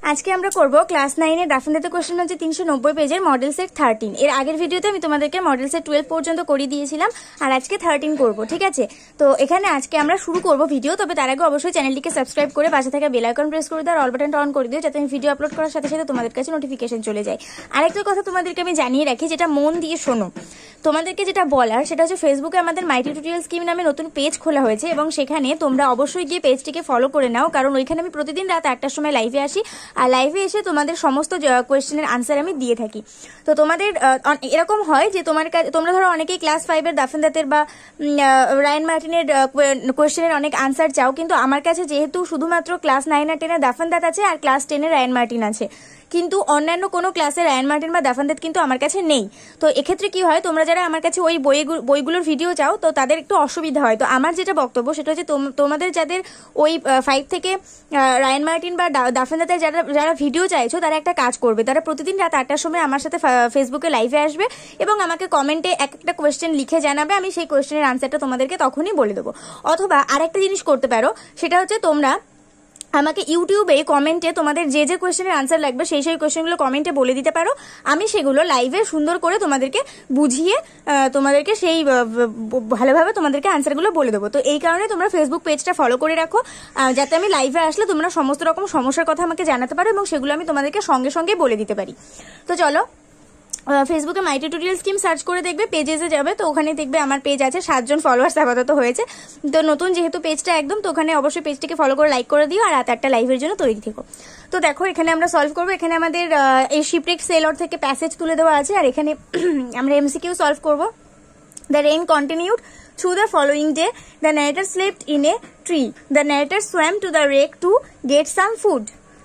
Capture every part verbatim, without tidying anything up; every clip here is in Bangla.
আজকে আমরা করব ক্লাস নাইন এর দাফনদাতে কোশ্চেন হচ্ছে তিনশো নব্বই পেজের মডেল সেট থার্টিন। এর আগের ভিডিওতে আমি তোমাদেরকে মডেল সেট টুয়েলভ পর্যন্ত করিয়ে দিয়েছিলাম, আর আজকে থার্টিন করব, ঠিক আছে? তো এখানে আজকে আমরা শুরু করব ভিডিও, তবে তার আগে অবশ্যই চ্যানেলটিকে সাবস্ক্রাইব করে পাশে থাকা বেল আইকন প্রেস করে দাও আর অল বাটনটা অন করে দিও, যাতে আমি ভিডিও আপলোড করার সাথে সাথে তোমাদের কাছে নোটিফিকেশন চলে যায়। আরেকটা কথা তোমাদেরকে আমি জানিয়ে রাখি, যেটা মন দিয়ে শোনো। তোমাদেরকে যেটা বলার সেটা হচ্ছে, ফেসবুকে আমাদের মাই টিউটোরিয়াল স্কিম নামে নতুন পেজ খোলা হয়েছে এবং সেখানে তোমরা অবশ্যই গিয়ে পেজটিকে ফলো করে নাও, কারণ ওইখানে আমি প্রতিদিন রাত আটটার সময় লাইভে আসি, আর লাইভে এসে তোমাদের সমস্ত কোয়েশ্চেনের আনসার আমি দিয়ে থাকি। তো তোমাদের এরকম হয় যে তোমার তোমরা ধরো অনেকেই ক্লাস ফাইভের দাফনদাতের বা রায়ান মার্টিনের কোয়েশ্চেনের অনেক আনসার চাও, কিন্তু আমার কাছে যেহেতু শুধুমাত্র ক্লাস নাইন আর টেনের দাফনদাত আছে আর ক্লাস টেনের রায়ান মার্টিন আছে, কিন্তু অন্যান্য কোনো ক্লাসে রায়ান মার্টিন বা দাফনদাত কিন্তু আমার কাছে নেই। তো এক্ষেত্রে কি হয়, তোমরা যারা আমার কাছে ওই বই বইগুলোর ভিডিও চাও, তো তাদের একটু অসুবিধা হয়। তো আমার যেটা বক্তব্য সেটা হচ্ছে, তোমাদের যাদের ওই ফাইভ থেকে রায়ান মার্টিন বা দাফনদাতের যারা যারা ভিডিও চাইছো, তারা একটা কাজ করবে, তারা প্রতিদিন রাত আটটার সময় আমার সাথে ফেসবুকে লাইভে আসবে এবং আমাকে কমেন্টে এক একটা কোয়েশ্চেন লিখে জানাবে, আমি সেই কোয়েশ্চেনের আনসারটা তোমাদেরকে তখনই বলে দেবো। অথবা আরেকটা জিনিস করতে পারো, সেটা হচ্ছে তোমরা আমাকে ইউটিউবে কমেন্টে তোমাদের যে যে কোয়েশ্চেনের আনসার লাগবে সেই সেই কোয়েশ্চেনগুলো কমেন্টে বলে দিতে পারো, আমি সেগুলো লাইভে সুন্দর করে তোমাদেরকে বুঝিয়ে তোমাদেরকে সেই ভালোভাবে তোমাদেরকে আনসারগুলো বলে দেবো। তো এই কারণে তোমরা ফেসবুক পেজটা ফলো করে রাখো, যাতে আমি লাইভে আসলে তোমরা সমস্ত রকম সমস্যার কথা আমাকে জানাতে পারো এবং সেগুলো আমি তোমাদেরকে সঙ্গে সঙ্গে বলে দিতে পারি। তো চলো, ফেসবুকে মাই টিউটোরিয়াল স্কিম সার্চ করে দেখবে, পেজেসে যাবে, তো ওখানে দেখবে আমার পেজ আছে, সাতজন ফলোয়ার্স আপাতত হয়েছে। তো নতুন যেহেতু পেজটা একদম, তো ওখানে অবশ্যই পেজটিকে ফলো করে লাইক করে দিও আর রাত আটটা লাইভের জন্য তৈরি থেকো। তো দেখো, এখানে আমরা সলভ করবো। এখানে আমাদের এই শিপরেক্ট সেলর থেকে প্যাসেজ তুলে দেওয়া আছে, আর এখানে আমরা এমসিকিউ সলভ করবো। The rain continued through the following day. The narrator slept in a tree. The narrator swam to the wreck to get some food.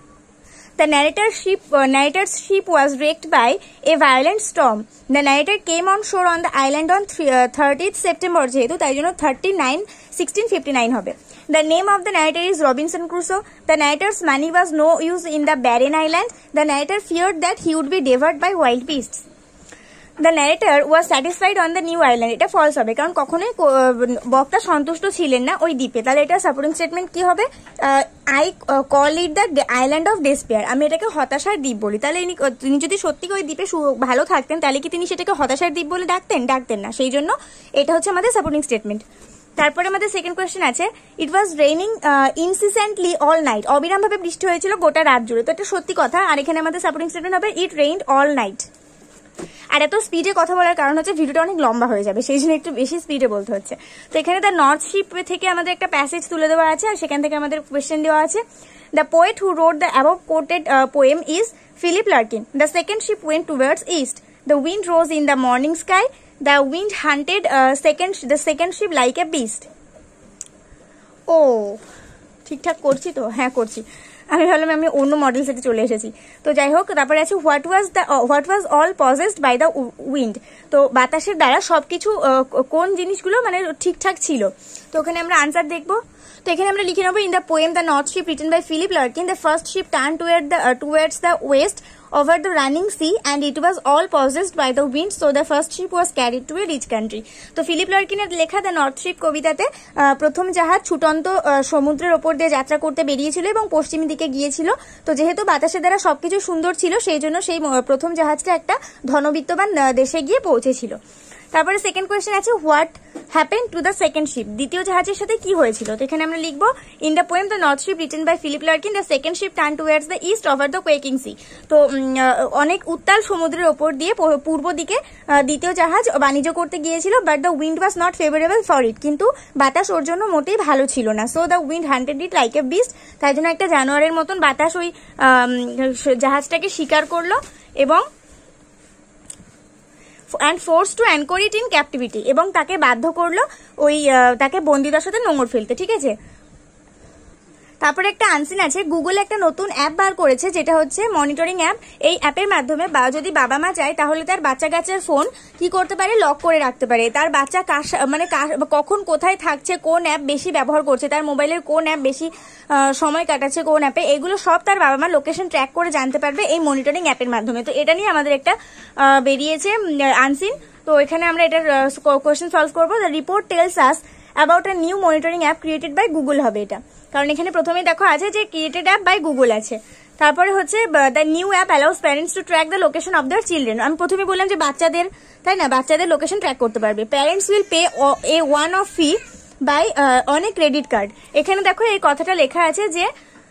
The narrator's ship, uh, narrator's ship was wrecked by a violent storm. The narrator came on shore on the island on thirtieth September, যেহেতু তাই জন্য thirty-nine sixteen fifty-nine হবে। The name of the narrator is Robinson Crusoe. The narrator's money was no use in the barren island. The narrator feared that he would be devoured by wild beasts. The narrator was satisfied on the new island. এটা ফলস হবে, কারণ কখনোই বক্তা সন্তুষ্ট ছিলেন না ওই দ্বীপে। তাহলে এটা সাপোর্টিং স্টেটমেন্ট কি হবে? I call it the island of despair. আমি এটাকে হতাশার দ্বীপ বলি। তাহলে তিনি যদি সত্যি ওই দ্বীপে ভালো থাকতেন, তাহলে কি তিনি সেটাকে হতাশার দ্বীপ বলে ডাকতেন? ডাকতেন না। সেই জন্য এটা হচ্ছে আমাদের সাপোর্টিং স্টেটমেন্ট। তারপরে আমাদের সেকেন্ড কোয়েশ্চেন আছে, it was raining incessantly all night. অবিরাম ভাবে বৃষ্টি হয়েছিল গোটা রাত জুড়ে। তো এটা সত্যি কথা, আর এখানে আমাদের সাপোর্টিং স্টেটমেন্ট হবে ইট রেইনড অল নাইট। আর এত স্পিডে কথা বলার কারণ হচ্ছে ভিডিওটা অনেক লম্বা হয়ে যাবে, সেই জন্য একটু বেশি স্পিডে বলতে হচ্ছে। তো এখানে দ্য নর্থ শিপ থেকে আমাদের একটা প্যাসেজ তুলে দেওয়া আছে, আর সেখান থেকে আমাদের কোয়েশ্চেন দেওয়া আছে। The poet who wrote the above quoted poem is Philip Larkin. The second ship went towards east. The wind rose in the morning sky. The wind hunted second the second ship like a beast. ও ঠিকঠাক করছি তো? হ্যাঁ করছি। আমি ভাবলাম আমি অন্য মডেল সেটে চলে এসেছি। তো যাই হোক, তারপরে আছে what was the what was all possessed by the wind. তো বাতাসের দ্বারা সবকিছু কোন জিনিসগুলো মানে ঠিকঠাক ছিল। তো ওখানে আমরা আনসার দেখবো। তো এখানে আমরা লিখে নেবো, in the poem the north ship written by Philip Larkin, the first ship turn toward the towards the west over the running sea and it was all possessed by the wind, so the first ship was carried to a rich country. তো ফিলিপ লার্কিনের লেখা দ্য নর্থ শিপ কবিতাতে প্রথম জাহাজ ছুটন্ত সমুদ্রের ওপর দিয়ে যাত্রা করতে বেরিয়েছিল এবং পশ্চিম দিকে গিয়েছিল। তো যেহেতু বাতাসের দ্বারা সবকিছু সুন্দর ছিল, সেই জন্য সেই প্রথম জাহাজটা একটা ধনবিত্তবান দেশে গিয়ে পৌঁছেছিল। তারপরে সেকেন্ড কোয়েশ্চেন আছে, what happen to the second ship. দ্বিতীয় জাহাজের সাথে কি হয়েছিল? তো এখানে আমরা লিখবো, in the poem the north ship written by Philip Larkin, the second ship turn towards the east over the quaking sea. তো অনেক উত্তাল সমুদ্রের ওপর দিয়ে পূর্ব দিকে দ্বিতীয় জাহাজ বাণিজ্য করতে গিয়েছিল, but the wind was not favourable for it. কিন্তু বাতাস ওর জন্য মোটেই ভালো ছিল না। So the wind hunted it like a beast. তাই জন্য একটা জানোয়ারের মতন বাতাস ওই জাহাজটাকে শিকার করলো এবং and forced to anchor it in captivity, এবং তাকে বাধ্য করলো ওই তাকে বন্দিদশাতে নোঙর ফেলতে, ঠিক আছে? তারপরে একটা আনসিন আছে, গুগল একটা নতুন অ্যাপ বার করেছে, যেটা হচ্ছে মনিটরিং অ্যাপ। এই অ্যাপের মাধ্যমে যদি বাবা মা চায়, তাহলে তার বাচ্চা কাচ্চার ফোন কি করতে পারে, লক করে রাখতে পারে। তার বাচ্চা কার মানে কখন কোথায় থাকছে, কোন অ্যাপ বেশি ব্যবহার করছে, তার মোবাইলের কোন অ্যাপ বেশি সময় কাটাচ্ছে কোন অ্যাপে, এগুলো সব তার বাবা মা লোকেশন ট্র্যাক করে জানতে পারবে এই মনিটরিং অ্যাপের মাধ্যমে। তো এটা নিয়ে আমাদের একটা বেরিয়েছে আনসিন। তো এখানে আমরা এটার কোয়েশ্চেন সলভ করবো। The report tells us about a new monitoring app created by Google হবে এটা, কারণ এখানে প্রথমেই দেখো আছে যে ক্রিয়েটেড অ্যাপ বাই গুগল আছে। তারপরে হচ্ছে the new app allows parents to track the location of their children. আমি প্রথমে বললাম যে বাচ্চাদের, তাই না, বাচ্চাদের লোকেশন ট্র্যাক করতে পারবে। Parents will pay a one off fee by on a credit card. এখানে দেখো এই কথাটা লেখা আছে যে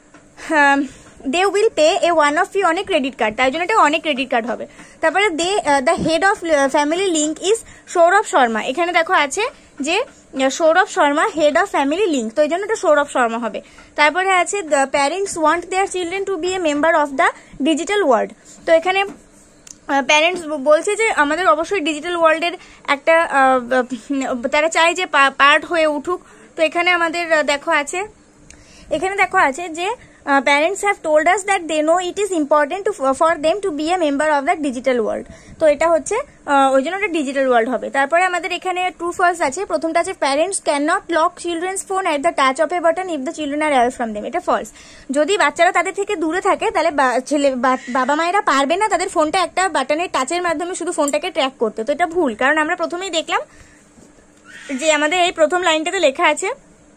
they will pay a one off fee on a credit card, তাই জন্য এটা অনেক ক্রেডিট কার্ড হবে। তারপরে they the head of family link is Sourav Sharma. এখানে দেখো আছে যে Sourav Sharma head of family link, তো এই জন্য এটা সৌরভ শর্মা হবে। তারপরে আছে the parents want their children to be a member of the digital world. তো এখানে প্যারেন্টস বলছে যে আমাদের অবশ্যই ডিজিটাল ওয়ার্ল্ডের একটা তারা চায় যে পার্ট হয়ে উঠুক। তো এখানে আমাদের দেখো আছে এখানে দেখো আছে যে parents have told us that they know it is important to for them to be a member of that digital world. তো এটা হচ্ছে ওই জন্য এটা ডিজিটাল ওয়ার্ল্ড হবে। তারপরে আমাদের এখানে ট্রু ফলস আছে। প্রথমটা আছে parents can not lock children's phone at the touch of a button if the children are away from them. এটা ফলস। যদি বাচ্চারা তাদের থেকে দূরে থাকে তাহলে ছেলে বাবা মায়েরা পারবে না তাদের ফোনটা একটা বাটনের টাচের মাধ্যমে শুধু ফোনটাকে ট্র্যাক করতে। তো এটা ভুল, কারণ আমরা প্রথমেই দেখলাম যে আমাদের এই প্রথম লাইনটাতে লেখা আছে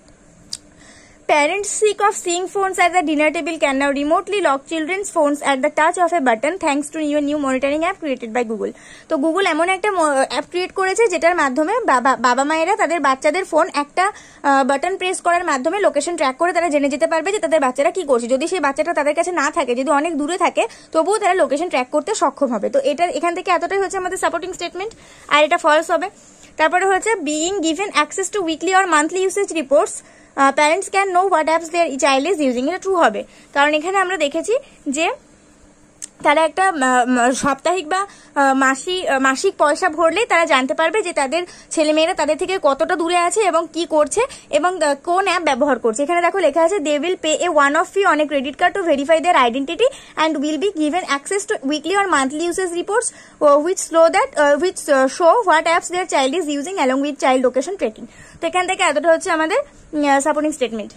Parents sick of seeing phones at the dinner table can now remotely lock children's phones at the touch of a button thanks to new new monitoring app created by Google. তো গুগল এমন একটা অ্যাপ ক্রিয়েট করেছে যেটার মাধ্যমে বাবা বাবা মায়েরা তাদের বাচ্চাদের ফোন একটা বাটন প্রেস করার মাধ্যমে লোকেশন ট্র্যাক করে তারা জেনে যেতে পারবে যে তাদের বাচ্চারা কি করছে। যদি সেই বাচ্চাটা তাদের কাছে না থাকে, যদি অনেক দূরে থাকে, তবুও তারা লোকেশন ট্র্যাক করতে সক্ষম হবে। তো এটা এখান থেকে এতটাই হচ্ছে আমাদের সাপোর্টিং স্টেটমেন্ট, আর এটা ফলস হবে। তারপরে হচ্ছে being given access to weekly or monthly usage reports parents can know what apps their child is using. এটা ট্রু হবে, কারণ এখানে আমরা দেখেছি যে তারা একটা সাপ্তাহিক বা মাসিক মাসিক পয়সা ভরলেই তারা জানতে পারবে যে তাদের ছেলেমেয়েরা তাদের থেকে কতটা দূরে আছে এবং কি করছে এবং কোন অ্যাপ ব্যবহার করছে। এখানে দেখো লেখা আছে they will pay a one off fee on a credit card to verify their identity and will be given access to weekly or monthly usage reports which slow that which show what apps their child is using along with child location tracking. তো এখান থেকে এতটা হচ্ছে আমাদের supporting statement.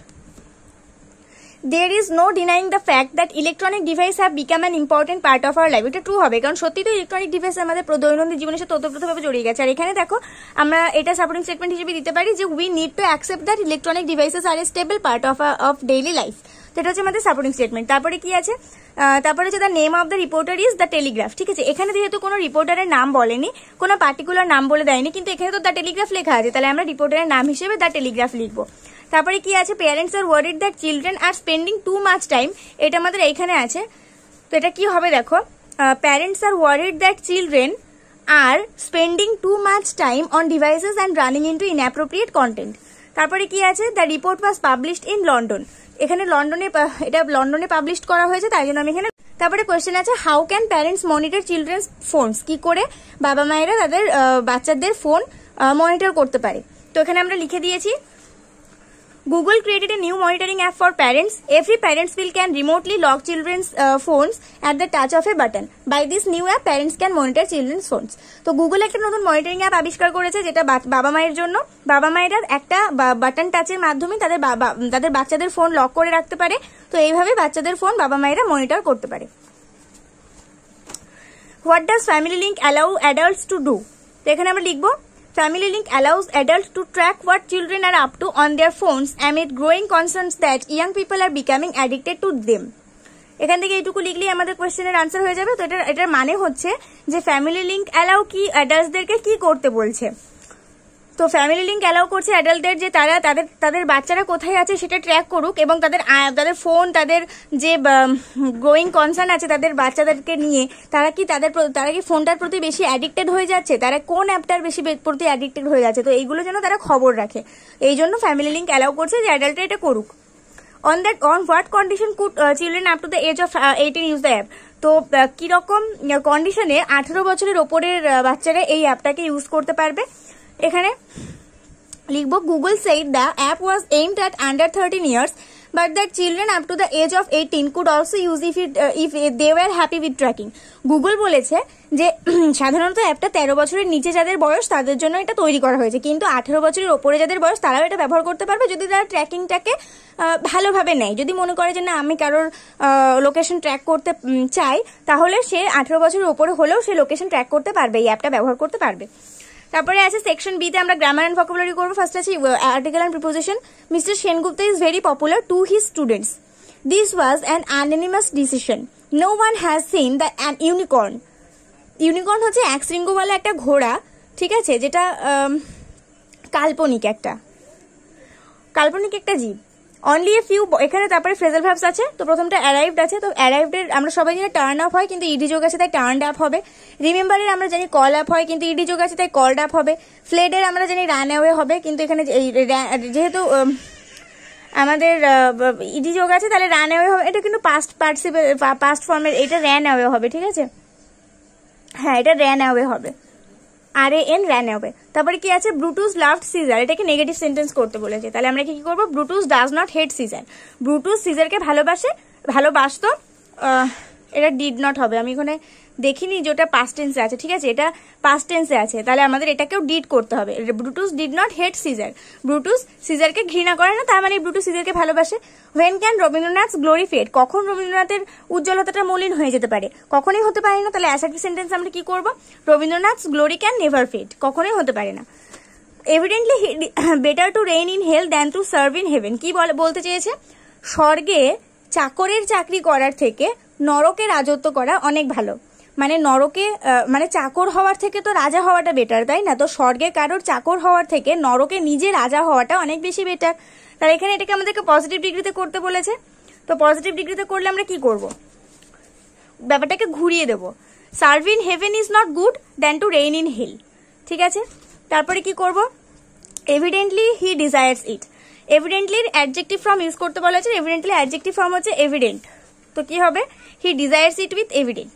There is no denying the fact that electronic devices have become an important part of our life. এটা ট্রু হবে, কারণ সত্যি তো ইলেকট্রনিক ডিভাইস আমাদের দৈনন্দিন জীবনের সাথে ওতপ্রোতভাবে জড়িয়ে গেছে। আর এখানে দেখো আমরা এটা সাপোর্টিং স্টেটমেন্ট হিসেবে দিতে পারি যে we need to accept that electronic devices are a stable part of of daily life. তো এটা হচ্ছে আমাদের সাপোর্টিং স্টেটমেন্ট। তারপরে কি আছে, তারপরে হচ্ছে the name of the reporter is the Telegraph. ঠিক আছে, এখানে যেহেতু কোনো রিপোর্টারের নাম বলেনি, কোনো পার্টিকুলার নাম বলে দেয়নি, কিন্তু এখানে তো দ্য টেলিগ্রাফ লেখা আছে, তাহলে আমরা রিপোর্টারের নাম হিসেবে দ্য টেলিগ্রাফ লিখবো। তারপরে কি আছে, parents are worried that children are spending too much time. এটা আমাদের এইখানে আছে। তো এটা কি হবে দেখো, parents are worried that children are spending too much time on devices and running into inappropriate content. তারপরে কি আছে, the report was published in London. এখানে লন্ডনে এটা লন্ডনে পাবলিশ করা হয়েছে, তাই জন্য আমি এখানে। তারপরে কোয়েশ্চেন আছে how can parents monitor children's phones. কি করে বাবা মায়েরা তাদের বাচ্চাদের ফোন মনিটর করতে পারে। তো এখানে আমরা লিখে দিয়েছি Google created a new monitoring app for parents. Every parents will can remotely lock children's uh, phones at the touch of a button. By this new app, parents can monitor children's phones. তো Google একটা নতুন মনিটরিং অ্যাপ আবিষ্কার করেছে, যেটা বাবা মায়ের জন্য। বাবা মায়েরা একটা বাটন টাচের মাধ্যমে তাদের বাবা তাদের বাচ্চাদের ফোন লক করে রাখতে পারে। তো এইভাবে বাচ্চাদের ফোন বাবা মায়েরা মনিটর করতে পারে। What does Family Link allow adults to do? তো এখানে আমরা লিখবো Family Link allows adults to track what children are up to on their phones amid growing concerns that young people are becoming addicted to them. এখান থেকে এইটুকু লিখলেই আমাদের কোয়েশ্চেনের আনসার হয়ে যাবে। তো এটা এটার মানে হচ্ছে যে ফ্যামিলি লিঙ্ক অ্যালাউ কি অ্যাডাল্টসদেরকে কি করতে বলছে। তো ফ্যামিলি লিঙ্ক অ্যালাউ করছে অ্যাডাল্টদের যে তারা তাদের তাদের বাচ্চারা কোথায় আছে সেটা ট্র্যাক করুক, এবং তাদের তাদের ফোন তাদের যে গ্রোয়িং কনসার্ন আছে তাদের বাচ্চাদেরকে নিয়ে, তারা কি তাদের তারা কি ফোনটার প্রতি বেশি অ্যাডিক্টেড হয়ে যাচ্ছে, তারা কোন অ্যাপটার বেশি প্রতি অ্যাডিক্টেড হয়ে যাচ্ছে, তো এইগুলো যেন তারা খবর রাখে। এই জন্য ফ্যামিলি লিঙ্ক অ্যালাউ করছে যে অ্যাডাল্টরা এটা করুক। On that on what condition could children up to the age of eighteen use the app. তো কিরকম কন্ডিশনে আঠেরো বছরের ওপরের বাচ্চারা এই অ্যাপটাকে ইউজ করতে পারবে। এখানে লিখবো Google said the app was aimed at under thirteen years but that children up to the age of eighteen could also use if it uh, if they were happy with tracking. Google বলেছে যে সাধারণত অ্যাপটা তেরো বছরের নিচে যাদের বয়স তাদের জন্য এটা তৈরি করা হয়েছে, কিন্তু আঠেরো বছরের ওপরে যাদের বয়স তারাও এটা ব্যবহার করতে পারবে যদি তারা ট্র্যাকিংটাকে ভালোভাবে নেয়। যদি মনে করে যে না আমি কারোর লোকেশন ট্র্যাক করতে চাই, তাহলে সে আঠেরো বছরের ওপরে হলেও সে লোকেশন ট্র্যাক করতে পারবে, এই অ্যাপটা ব্যবহার করতে পারবে। তারপরে আছে সেকশন বি তে আমরা গ্রামার এন্ড ভোকাবুলারি করব। ফার্স্ট আছে article and preposition. Mister Sengupta is very popular to his students. This was an anonymous decision, no one has seen the an unicorn. Unicorn হচ্ছে এক শৃঙ্গওয়ালা একটা ঘোড়া, ঠিক আছে, যেটা কাল্পনিক একটা কাল্পনিক একটা জীব। অনলি এ ফিউ, এখানে তারপরে ফ্রেজাল ভার্বস আছে। তো প্রথমটা অ্যারাইভড আছে, তো অ্যারাইভডের আমরা সবাই জানি টার্ন আপ হয়, কিন্তু ইডি যোগ আছে তাই টার্নড আপ হবে। রিমেম্বারের আমরা জানি কল আপ হয়, কিন্তু ইডি যোগ আছে তাই কলড আপ হবে। ফ্লেডের আমরা জানি রান অ্যাওয়ে হবে, কিন্তু এখানে যেহেতু আমাদের ইডি যোগ আছে তাহলে রান অ্যাওয়ে হবে। এটা কিন্তু পাস্ট পার্টিসিপেল পাস্ট ফর্মের, এটা র্যান অ্যাওয়ে হবে, ঠিক আছে, হ্যাঁ এটা র্যান অ্যাওয়ে হবে, আর এ এন র্যান অ্যাওয়ে। তারপরে কি আছে, ব্রুটুস লাভড সিজার, এটাকে নেগেটিভ সেন্টেন্স করতে বলেছে। তাহলে আমরা কি কি করবো, Brutus does not hate Caesar, Brutus সিজারকে ভালোবাসে ভালোবাসতো, এটা ডিড নট হবে। আমি এখানে দেখিনি যে ওটা পাস্ট টেন্সে আছে, ঠিক আছে, এটা পাস্ট টেন্সে আছে, তাহলে আমাদের এটাকেও ডিড করতে হবে। Brutus did not hate Caesar, Brutus সিজারকে ঘৃণা করে না, তার মানে ব্রুটুস সিজারকে ভালোবাসে। When can Rabindranath glory fade, কখন রবীন্দ্রনাথের উজ্জ্বলতাটা মলিন হয়ে যেতে পারে, কখনোই হতে পারে না। তাহলে অ্যাসার্টিভ সেন্টেন্স আমরা কি করবো, Rabindranath glory can never fade, কখনোই হতে পারে না। Evidently better to reign in hell than to serve in heaven, কি বলতে চেয়েছে, স্বর্গে চাকরের চাকরি করার থেকে নরকে রাজত্ব করা অনেক ভালো। মানে নরকে মানে চাকর হওয়ার থেকে তো রাজা হওয়াটা বেটার, তাই না? তো স্বর্গে কারোর চাকর হওয়ার থেকে নরকে নিজে রাজা হওয়াটা অনেক বেশি বেটার। তাহলে এখানে এটাকে আমাদেরকে পজিটিভ ডিগ্রিতে করতে বলেছে। তো পজিটিভ ডিগ্রিতে করলে আমরা কি করব, ব্যাপারটাকে ঘুরিয়ে দেব। Serve in heaven is not good than to reign in hell, ঠিক আছে। তারপরে কি করব, এভিডেন্টলি হি ডিজায়ার্স ইট, এভিডেন্টলির অ্যাডজেক্টিভ ফর্ম ইউজ করতে বলেছে। এভিডেন্টলি অ্যাডজেক্টিভ ফর্ম হচ্ছে এভিডেন্ট, তো কি হবে, he desires it with evident.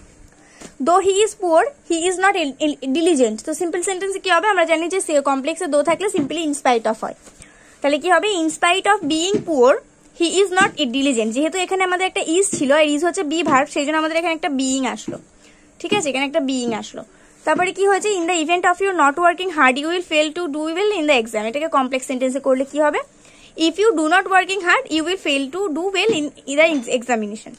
Though he is poor he is not diligent, তো সিম্পল সেন্টেন্সে কি হবে, আমরা জানি যে কমপ্লেক্সে দো থাকলে সিম্পলি ইনস্পাইট অফ হয়, তাহলে কি হবে, in spite of being poor he is not diligent. যেহেতু এখানে আমাদের একটা ইজ ছিল, আর ইজ হচ্ছে বি ভার্ব, সেই জন্য আমাদের এখানে একটা বিইং আসলো, ঠিক আছে, এখানে একটা বিইং আসলো। তারপরে কি হয়েছে, in the event of your not working hard you will fail to do well in the exam, এটাকে কমপ্লেক্স সেন্টেন্সে করলে কি হবে, if you do not working hard you will fail to do well in the examination.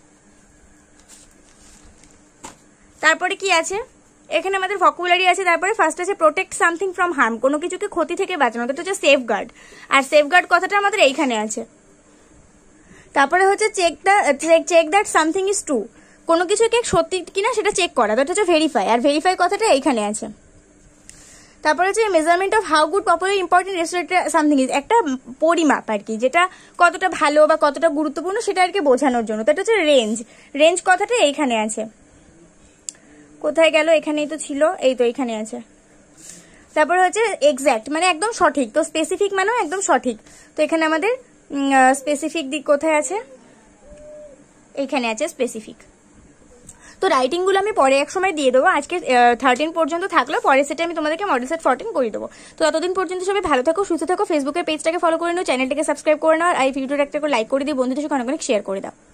তারপরে কি আছে, এখানে আমাদের ভোকাবুলারি আছে। তারপরে ফার্স্ট আছে প্রোটেক্ট সামথিং ফ্রম হার্ম, কোনো কিছুকে ক্ষতি থেকে বাঁচানো, এটা হচ্ছে সেফ গার্ড, আর সেফ গার্ড কথাটা আমাদের এইখানে আছে। তারপরে হচ্ছে check the check that something is true, কোনো কিছুকে সত্যি কিনা সেটা চেক করা, তো এটা হচ্ছে ভেরিফাই, আর ভেরিফাই কথাটা এইখানে আছে। তারপরে হচ্ছে measurement of how good popular important respect something is, একটা পরিমাপ আর কি, যেটা কতটা ভালো বা কতটা গুরুত্বপূর্ণ সেটা আর কি বোঝানোর জন্য, তো এটা হচ্ছে রেঞ্জ, রেঞ্জ কথাটা এইখানে আছে। কোথায় গেল, এখানেই তো ছিল, এই তো এখানে আছে। তারপর হচ্ছে এক্স্যাক্ট মানে একদম সঠিক, তো স্পেসিফিক মানেও একদম সঠিক, তো এখানে আমাদের স্পেসিফিক দিক কোথায় আছে, এইখানে আছে স্পেসিফিক। তো রাইটিং গুলো আমি পরে এক সময় দিয়ে দেবো, আজকে থার্টিন পর্যন্ত থাকলো, পরে সেটা আমি তোমাদেরকে মডেল সেট ফোরটিন করে দেবো। তো ততদিন পর্যন্ত সবাই ভালো থাকো, সুস্থ থাকো, ফেসবুকের পেজটাকে ফলো করে নাও, চ্যানেলটাকে সাবস্ক্রাইব করে নাও, আর এই ভিডিওটা একটা লাইক করে দিয়ে বন্ধুদের সঙ্গে অনেক অনেক শেয়ার করে দাও।